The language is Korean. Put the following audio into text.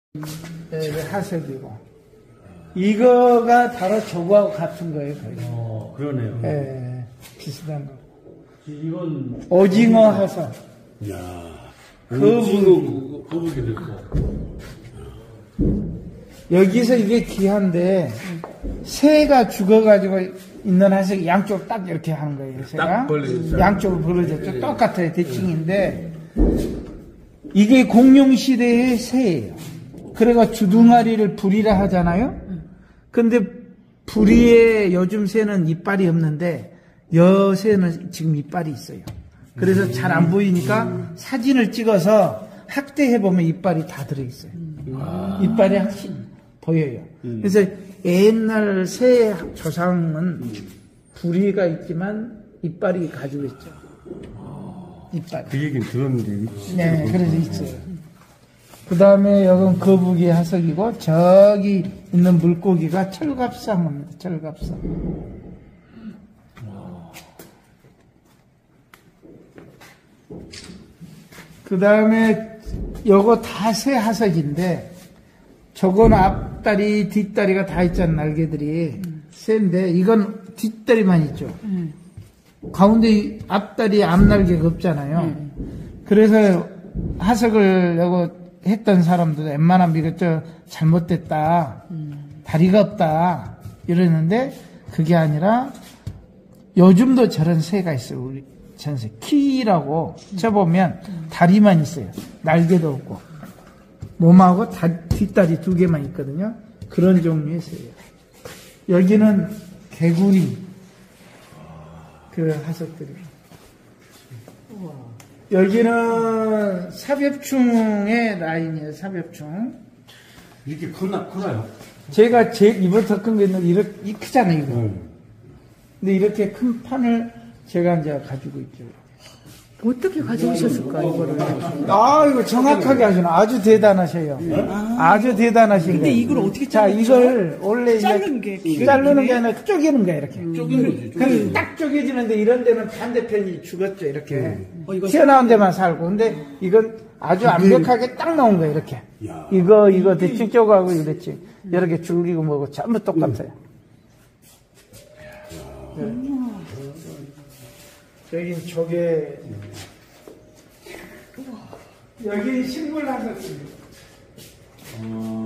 하석이고 이거가 바로 저거하고 같은 거예요. 거의. 그러네요. 예, 비슷한 거. 이건 오징어 하석. 야, 거북이도 있고. 여기서 이게 귀한데 새가 죽어가지고 있는 하석이 양쪽 딱 이렇게 하는 거예요. 새가 딱 벌려졌죠. 양쪽으로 벌어졌죠. 똑같아요. 대칭인데 이게 공룡 시대의 새예요. 그래가 주둥아리를 부리라 하잖아요. 근데 부리에 요즘 새는 이빨이 없는데 여새는 지금 이빨이 있어요. 그래서 잘 안 보이니까 사진을 찍어서 학대해보면 이빨이 다 들어있어요. 이빨이 확실히 보여요. 그래서 옛날 새 조상은 부리가 있지만 이빨이 가지고 있죠. 이빨. 그 얘기는 들었는데. 네, 그래서 있어요. 그 다음에 여긴 거북이 하석이고, 저기 있는 물고기가 철갑상어입니다. 철갑상어. 그 다음에 요거 다 새 하석인데, 저건 앞다리, 뒷다리가 다 있잖아, 날개들이. 새인데, 이건 뒷다리만 있죠. 가운데 앞다리, 앞날개가 없잖아요. 그래서 하석을 요거 했던 사람도 웬만하면 이것저 잘못됐다. 다리가 없다. 이러는데, 그게 아니라, 요즘도 저런 새가 있어요. 우리 전새. 키라고 쳐보면 다리만 있어요. 날개도 없고. 몸하고 뒷다리 두 개만 있거든요. 그런 종류의 새예요. 여기는 개구리. 그 하석들이. 여기는 삽엽충의 라인이에요. 삽엽충. 이렇게 크나요? 제가 이번 더 큰 게 있는데 이렇게 크잖아요. 이거. 근데 이렇게 큰 판을 제가 이제 가지고 있죠. 어떻게 가져오셨을까, 이거를? 이거 정확하게 하시네. 아주 대단하셔요. 아주 대단하신 거예요. 근데 이걸 어떻게 자, 이걸 원래 자르는 게 아니라 쪼개는 거야, 이렇게. 그럼 딱 쪼개지는데 이런 데는 반대편이 죽었죠, 이렇게. 튀어나온 데만 살고. 근데 이건 아주 완벽하게 딱 나온 거예요, 이렇게. 이거 대충 쪼가고 이랬지. 이렇게 줄기고 뭐고 전부 똑같아요. 여긴 조개. 여기 식물 하석입니다.